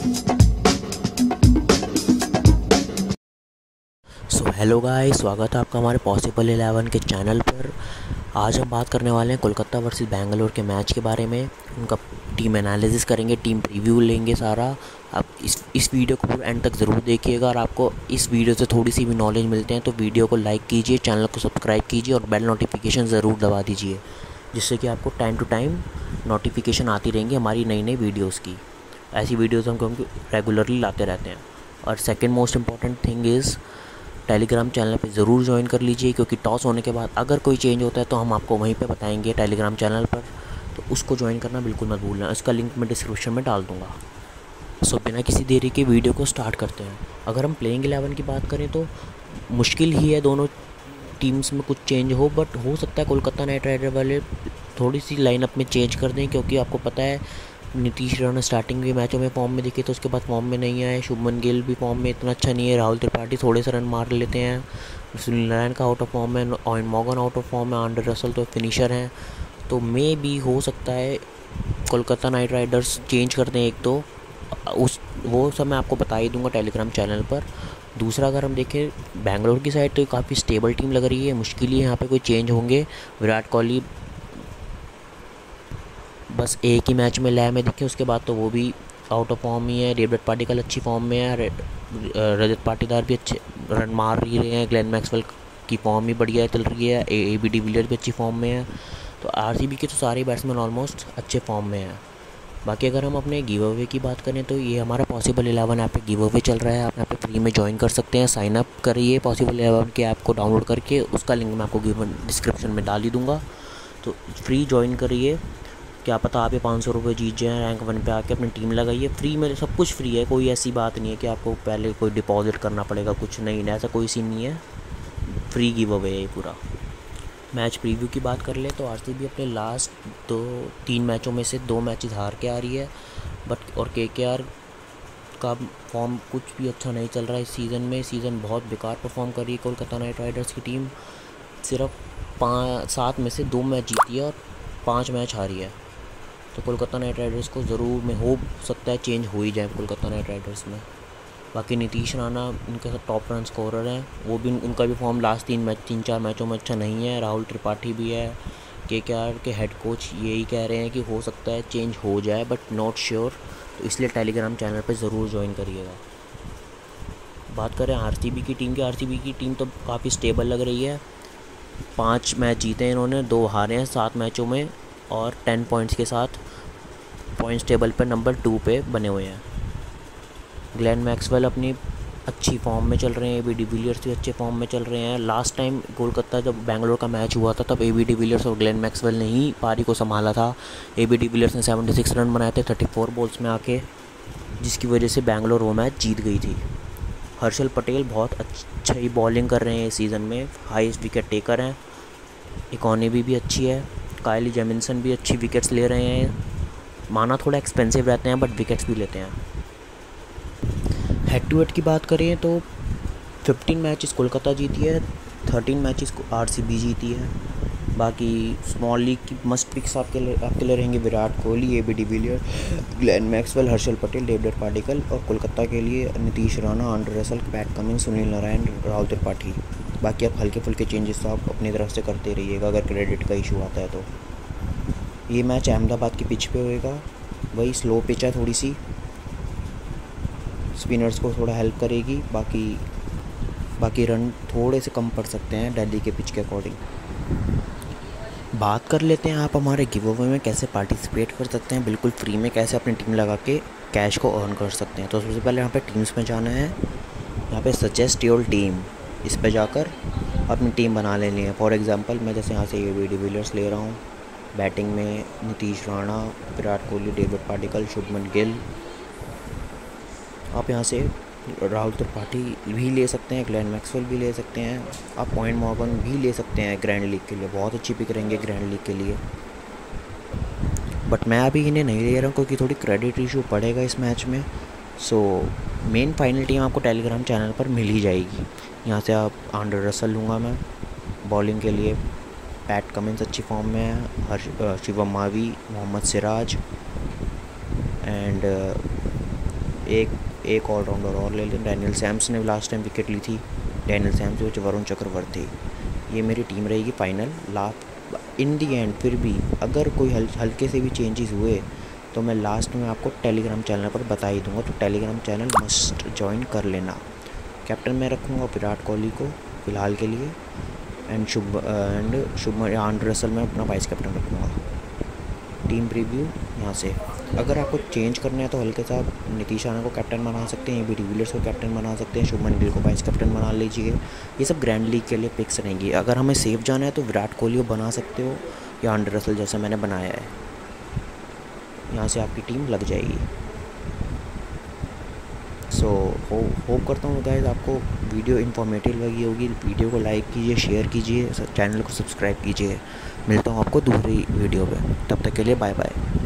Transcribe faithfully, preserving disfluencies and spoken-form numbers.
So hello guys, स्वागत है आपका हमारे पॉसिबल इलेवन के चैनल पर। आज हम बात करने वाले हैं कोलकाता वर्सेस बैंगलोर के मैच के बारे में। उनका टीम एनालिसिस करेंगे, टीम प्रीव्यू लेंगे सारा। आप इस इस वीडियो को पूरा एंड तक ज़रूर देखिएगा। और आपको इस वीडियो से थोड़ी सी भी नॉलेज मिलते हैं तो वीडियो को लाइक कीजिए, चैनल को सब्सक्राइब कीजिए और बेल नोटिफिकेशन ज़रूर दबा दीजिए, जिससे कि आपको टाइम टू टाइम नोटिफिकेशन आती रहेंगी हमारी नई नई वीडियोज़ की। ऐसी वीडियोज़ हम क्योंकि रेगुलरली लाते रहते हैं। और second most important thing is, Telegram channel पे ज़रूर ज्वाइन कर लीजिए, क्योंकि टॉस होने के बाद अगर कोई चेंज होता है तो हम आपको वहीं पे बताएंगे टेलीग्राम चैनल पर। तो उसको ज्वाइन करना बिल्कुल मत भूलना। इसका लिंक मैं डिस्क्रिप्शन में डाल दूँगा। सो बिना किसी देरी के वीडियो को स्टार्ट करते हैं। अगर हम प्लेइंग इलेवन की बात करें तो मुश्किल ही है दोनों टीम्स में कुछ चेंज हो, बट हो सकता है कोलकाता नाइट राइडर वाले थोड़ी सी लाइनअप में चेंज कर दें, क्योंकि आपको पता है नीतीश राणा स्टार्टिंग के मैचों में फॉर्म में दिखे तो उसके बाद फॉर्म में नहीं आए। शुभमन गिल भी फॉर्म में इतना अच्छा नहीं है। राहुल त्रिपाठी थोड़े से रन मार लेते हैं। सुनील नारायण का आउट ऑफ फॉर्म है। Eoin Morgan out of form है। आंड्रे रसल तो फिनिशर हैं। तो मे भी हो सकता है कोलकाता नाइट राइडर्स चेंज कर दें एक तो। उस वो सब मैं आपको बता ही दूंगा टेलीग्राम चैनल पर। दूसरा, अगर हम देखें बैंगलोर की साइड तो काफ़ी स्टेबल टीम लग रही है। मुश्किल ही यहाँ पे कोई चेंज होंगे। विराट कोहली बस एक ही मैच में लय में दिखे, उसके बाद तो वो भी आउट ऑफ फॉर्म ही है। डेविड पार्टिकल अच्छी फॉर्म में है। रजत पाटीदार भी अच्छे रन मार ही रहे हैं। ग्लेन मैक्सवेल की फॉर्म भी बढ़िया चल रही है। ए बी डिविलियर्स भी अच्छी फॉर्म में है। तो आरसीबी के तो सारे बैट्समैन ऑलमोस्ट अच्छे फॉर्म में हैं। बाकी अगर हम अपने गिव अवे की बात करें तो ये हमारा पॉसिबल इलेवन ऐप पे गिव अवे चल रहा है। आप यहाँ पे फ्री में ज्वाइन कर सकते हैं। साइन अप करिए पॉसिबल इलेवन के ऐप को डाउनलोड करके। उसका लिंक मैं आपको गिवन डिस्क्रिप्शन में डाल ही दूँगा। तो फ्री ज्वाइन करिए, क्या पता आप ये पाँच सौ रुपये जीत जाएँ। रैंक वन पे आके अपनी टीम लगाइए। फ्री में सब कुछ फ्री है। कोई ऐसी बात नहीं है कि आपको पहले कोई डिपॉजिट करना पड़ेगा, कुछ नहीं, ऐसा कोई सीन नहीं है। फ्री गिव अवे है ये पूरा। मैच प्रीव्यू की बात कर ले तो आरसीबी अपने लास्ट दो तीन मैचों में से दो मैचेस हार के आ रही है। बट और केकेआर का फॉर्म कुछ भी अच्छा नहीं चल रहा है इस सीज़न में। सीज़न बहुत बेकार परफॉर्म कर रही है कोलकाता नाइट राइडर्स की टीम। सिर्फ पाँच सात में से दो मैच जीती है और पाँच मैच हारी है। तो कोलकाता नाइट राइडर्स को ज़रूर में हो सकता है चेंज हो ही जाए कोलकाता नाइट राइडर्स में। बाकी नीतीश राणा उनके साथ टॉप रन स्कोरर हैं। वो भी उनका भी फॉर्म लास्ट तीन मैच तीन चार मैचों में अच्छा नहीं है। राहुल त्रिपाठी भी है। केकेआर के हेड कोच यही कह रहे हैं कि हो सकता है चेंज हो जाए, बट नॉट श्योर। तो इसलिए टेलीग्राम चैनल पर ज़रूर ज्वाइन करिएगा। बात करें आरसीबी की टीम की, आरसीबी की टीम तो काफ़ी स्टेबल लग रही है। पाँच मैच जीते हैं इन्होंने, दो हारे हैं सात मैचों में, और टेन पॉइंट्स के साथ पॉइंट्स टेबल पर नंबर टू पे बने हुए हैं। ग्लेन मैक्सवेल अपनी अच्छी फॉर्म में चल रहे हैं। ए बी डिविलियर्स भी अच्छे फॉर्म में चल रहे हैं। लास्ट टाइम कोलकाता जब बैंगलोर का मैच हुआ था तब ए बी डिविलियर्स और ग्लेन मैक्सवेल ने ही पारी को संभाला था। ए बी डिविलियर्स ने छिहत्तर रन बनाए थे चौंतीस बॉल्स में आके, जिसकी वजह से बैंगलोर वो मैच जीत गई थी। हर्षल पटेल बहुत अच्छी बॉलिंग कर रहे हैं इस सीज़न में, हाईएस्ट विकेट टेकर हैं। इकॉनमी भी अच्छी है। काइली जेमिसन भी अच्छी विकेट्स ले रहे हैं। माना थोड़ा एक्सपेंसिव रहते हैं बट विकेट्स भी लेते हैं। हेड टू हेड की बात करें तो पंद्रह मैचेस कोलकाता जीती है, तेरह मैचेस आरसीबी जीती है। बाकी स्मॉल लीग की मस्ट पिक्स आपके लिए आपके लिए रहेंगे Virat Kohli, A B de Villiers, Glenn Maxwell, Harshal Patel, David पार्टिकल। और कोलकाता के लिए Nitish Rana, Andre Russell, Pat Cummins, Sunil Narine, Rahul Tripathi. बाकी आप हल्के फुल्के चेंजेस तो आप अपनी तरफ से करते रहिएगा अगर क्रेडिट का इशू आता है तो। ये मैच अहमदाबाद की पिच पे होएगा। वही स्लो पिच है थोड़ी सी, स्पिनर्स को थोड़ा हेल्प करेगी। बाकी बाकी रन थोड़े से कम पड़ सकते हैं दिल्ली के पिच के अकॉर्डिंग। बात कर लेते हैं आप हमारे गिव अवे में कैसे पार्टिसिपेट कर सकते हैं बिल्कुल फ्री में, कैसे अपनी टीम लगा के कैश को अर्न कर सकते हैं। तो सबसे पहले यहाँ पे टीम्स में जाना है। यहाँ पे सजेस्ट योर टीम, इस पे जाकर अपनी टीम बना लेनी है। फॉर एग्जांपल मैं जैसे यहाँ से ए बी डिविलियर्स ले रहा हूँ। बैटिंग में नीतीश राणा, विराट कोहली, डेविड पार्टिकल, शुभमन गिल। आप यहाँ से राहुल त्रिपाठी भी ले सकते हैं, ग्लेन मैक्सवेल भी ले सकते हैं, आप ऑयन मॉर्गन भी ले सकते हैं ग्रैंड लीग के लिए। बहुत अच्छी पिक रहेंगे ग्रैंड लीग के लिए। बट मैं अभी इन्हें नहीं ले रहा हूँ क्योंकि थोड़ी क्रेडिट इशू पड़ेगा इस मैच में। सो मेन फाइनल टीम आपको टेलीग्राम चैनल पर मिल ही जाएगी। यहाँ से आप आंड्रे रसल लूँगा मैं बॉलिंग के लिए। पैट कमिंस अच्छी फॉर्म में है, हर्ष शिवम मावी, मोहम्मद सिराज एंड एक एक ऑलराउंडर और ले लें। डैनियल सैम्स ने लास्ट टाइम विकेट ली थी, Daniel Sams which Varun Chakravarthy. ये मेरी टीम रहेगी final. Last in the end फिर भी अगर कोई हल, हल्के से भी चेंजेस हुए तो मैं लास्ट में आपको टेलीग्राम चैनल पर बता ही दूंगा, तो टेलीग्राम चैनल मस्ट ज्वाइन कर लेना। कैप्टन मैं रखूँगा विराट कोहली को फ़िलहाल के लिए, and Shubh and Shubman Andre Russell में अपना वाइस कैप्टन रखूँगा। टीम प्रीव्यू यहाँ से अगर आपको चेंज करना है तो हल्के साहब नीतीश राणा को कैप्टन बना सकते हैं, ये भी डिविलियर्स को कैप्टन बना सकते हैं, शुभमन गिल को वाइस कैप्टन बना लीजिए। ये सब ग्रैंड लीग के लिए पिक्स रहेंगी। अगर हमें सेफ जाना है तो विराट कोहली को बना सकते हो या आंड्रे रसल जैसा मैंने बनाया है। यहाँ से आपकी टीम लग जाएगी। सो हो होप करता हूँ गाइस आपको वीडियो इन्फॉर्मेटिव लगी होगी। वीडियो को लाइक कीजिए, शेयर कीजिए, चैनल को सब्सक्राइब कीजिए। मिलता हूँ आपको दूसरी वीडियो पे, तब तक के लिए बाय बाय।